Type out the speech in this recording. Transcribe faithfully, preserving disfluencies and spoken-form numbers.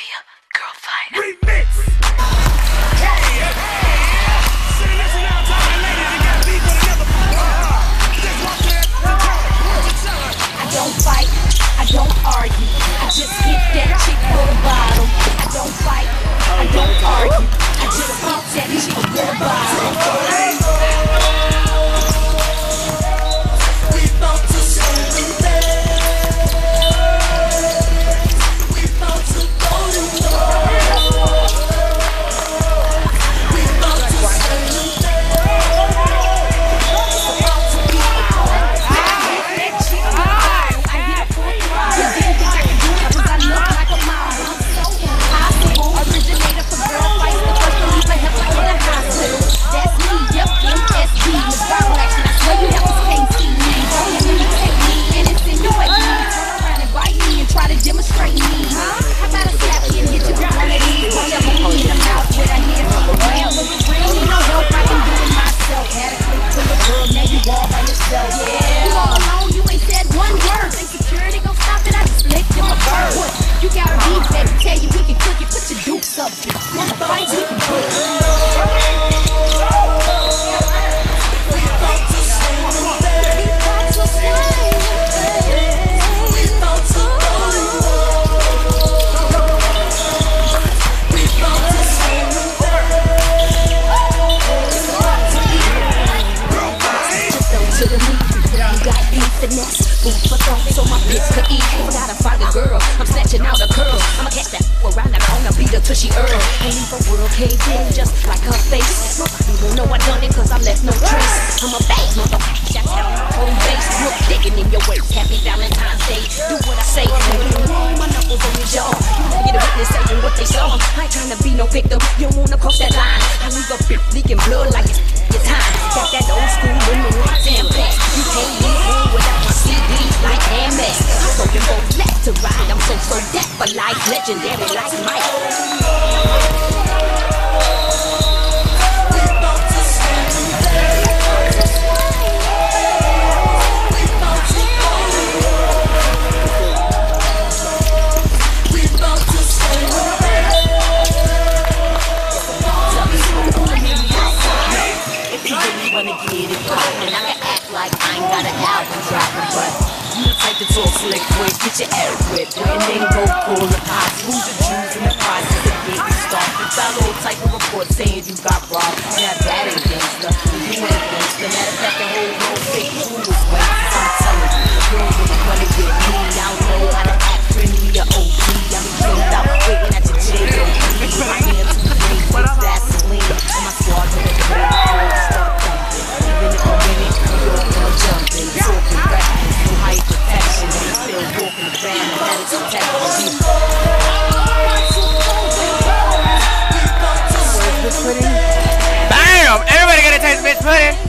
Mafia, Girl Fighter. Remix! I don't fight, I don't argue. I just hit that chick for the bottle. I don't fight, I don't argue. I just hit that chick for the bottle. We bout to celebrate. We bout to go to war. We bout to celebrate. Demonstrate me, huh? How about a slap you and get you down on it? Watch out, move in the mouth with a hand on the ground. Real, need no help, I can do it myself. Had a click to the girl, now you all by yourself. Yeah, you all alone, you ain't said one word. Think security gon' stop it? I just licked in my bird. You got a beat, baby, tell you we can cook it. Put your dukes up, one fight we can put it. Food for thought, so my bitch could eat. Gotta find a girl, I'm snatching out a curl. I'ma catch that around that corner, beat her till she earn. I leave a world caved in just like her face. Nobody will know I done it cause I left no trace. I'm a bad motherfucker, shout out my home base. Look, digging in your waist, happy Valentine's Day. Do what I say, my knuckles on your jaw. You get a witness saying what they saw. I ain't trying to be no victim, you don't wanna cross that line. I leave a bitch leaking blood like it's your time. Got that old school women like Tampax. You can't leave home without my C D like Amex. I'm broken both left to right. I'm so so deaf for life, legendary like Mike. To talk slick quick, get your air whipped, and then go pull the pots. Who's the Jews in the process of getting started? Got all type of reports saying you got robbed. Now that ain't gangsta, you ain't gangsta. Matter of fact, the whole world fake fool was waiting. I'm telling you, you don't really wanna get me. I don't know how to act friendly or O G. I'm killed out waiting at your jail. My hands to the ring with Vaseline, and my squad to the crib. Start thumping, even if I'm winning, you're gonna jump in, talking rapping, no height protection. Still walking around and that is protecting you. Bam! Everybody gotta taste bitch pudding.